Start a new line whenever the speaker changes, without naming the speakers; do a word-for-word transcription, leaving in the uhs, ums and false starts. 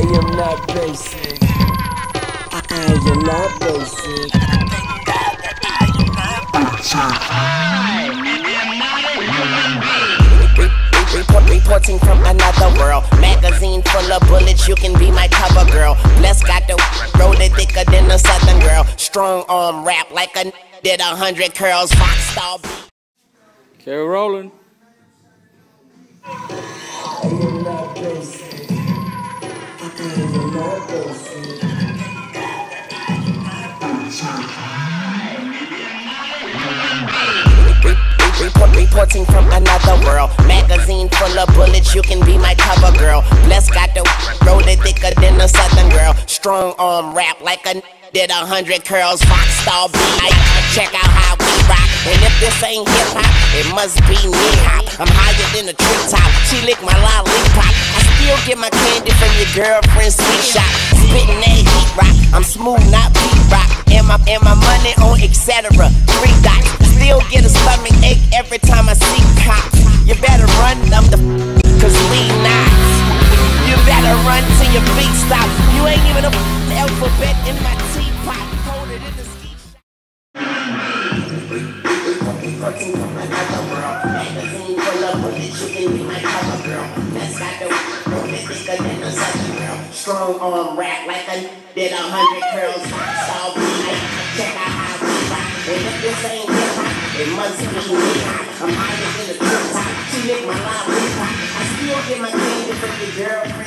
am not basic. I am not basic.
Reporting from another world. Magazine full of bullets, you can be my cover girl. Bless got the roll it thicker than a southern girl. Strong arm rap like a did a hundred curls. Rock star beat.
Okay, we're rolling.
I am not basic. I am not basic.
Report, reporting from another world. Magazine full of bullets, you can be my cover girl. Bless got the roll it thicker than a southern girl. Strong arm rap like a did a hundred curls. Rock star beat. Check out how we rock. And if this ain't hip hop, it must be me hop. I'm higher than a treetop. She lick my lollipop. I still get my candy from your girlfriend's sweet shop. Spitting that heat rock. I'm smooth, not beat rock. And my and my money on et cetera. Three dots. Still get a stomach ache every time I see cops. You better run them the f cause we not. You better run till your feet stop. You ain't even a alphabet in my teapot. Hold it in the ski shop. Reporting from another world. Magazine full of bullets, you can be my cover girl. That's got the roll it thicker than a southern girl. Strong arm rap like a did a hundred curls. All night. Check out how we rock. And if this ain't hip hop, it must be me. I'm higher than a trip top. She lick my lollipop. I still get my candy from your girl.